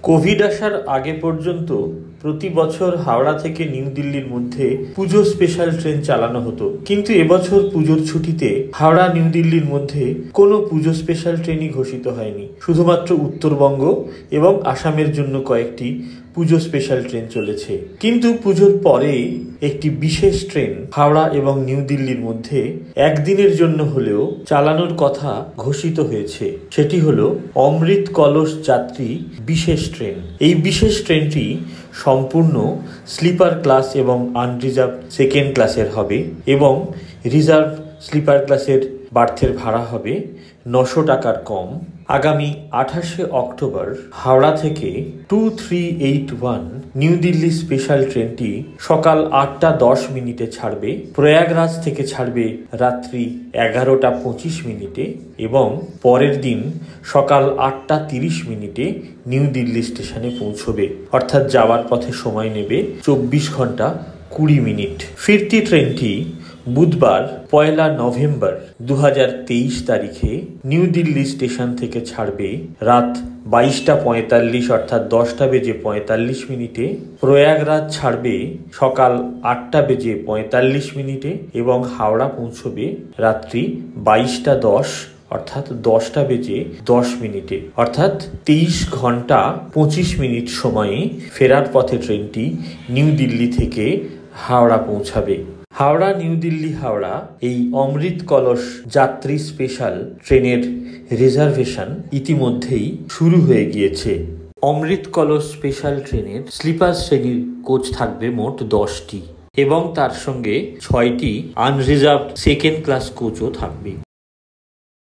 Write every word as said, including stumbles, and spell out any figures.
Covid আসার আগে পর্যন্ত প্রতি বছর হাওড়া থেকে নিউ দিল্লির মধ্যে পুজো স্পেশাল ট্রেন চালানো হতো, কিন্তু এবছর পুজোর ছুটিতে হাওড়া নিউ দিল্লির মধ্যে কোনো পুজো স্পেশাল ট্রেনই ঘোষিত হয়নি। শুধুমাত্র উত্তরবঙ্গ এবং আসামের জন্য কয়েকটি পুজো স্পেশাল ট্রেন চলেছে। কিন্তু পুজোর পরে একটি বিশেষ ট্রেন হাওড়া এবং নিউ দিল্লির মধ্যে একদিনের জন্য হলেও চালানোর কথা ঘোষিত হয়েছে। সেটি হলো অমৃত কলস যাত্রী বিশেষ ট্রেন। এই বিশেষ ট্রেনটি সম্পূর্ণ স্লিপার ক্লাস এবং আনরিজার্ভ সেকেন্ড ক্লাসের হবে এবং রিজার্ভ স্লিপার ক্লাসের বার্থের ভাড়া হবে নশো টাকার কম। আগামী আঠাশে অক্টোবর হাওড়া থেকে two three eight one new Delhi special ট্রেনটি সকাল আটটা দশ মিনিটে ছাড়বে। প্রয়াগরাজ থেকে ছাড়বে রাত্রি এগারোটা পঁচিশ মিনিটে এবং পরের দিন সকাল আটটা তিরিশ মিনিটে নিউ দিল্লি স্টেশনে পৌঁছবে। অর্থাৎ যাওয়ার পথে সময় নেবে চব্বিশ ঘন্টা কুড়ি মিনিট। ফিরতি ট্রেনটি বুধবার পয়লা নভেম্বর দু হাজার তেইশ তারিখে নিউ দিল্লি স্টেশন থেকে ছাড়বে রাত বাইশটা পঁয়তাল্লিশ অর্থাৎ দশটা বেজে পঁয়তাল্লিশ মিনিটে। প্রয়াগরাজ ছাড়বে সকাল আটটা বেজে পঁয়তাল্লিশ মিনিটে এবং হাওড়া পৌঁছবে রাত্রি বাইশটা দশ অর্থাৎ দশটা বেজে দশ মিনিটে। অর্থাৎ তেইশ ঘন্টা পঁচিশ মিনিট সময়ে ফেরার পথে ট্রেনটি নিউ দিল্লি থেকে হাওড়া পৌঁছাবে। হাওড়া নিউ দিল্লি হাওড়া এই অমৃত কলস যাত্রী স্পেশাল ট্রেনের রিজার্ভেশন ইতিমধ্যেই শুরু হয়ে গিয়েছে। অমৃত কলস স্পেশাল ট্রেনের স্লিপার শ্রেণীর কোচ থাকবে মোট দশটি এবং তার সঙ্গে ছয়টি আনরিজার্ভড সেকেন্ড ক্লাস কোচও থাকবে।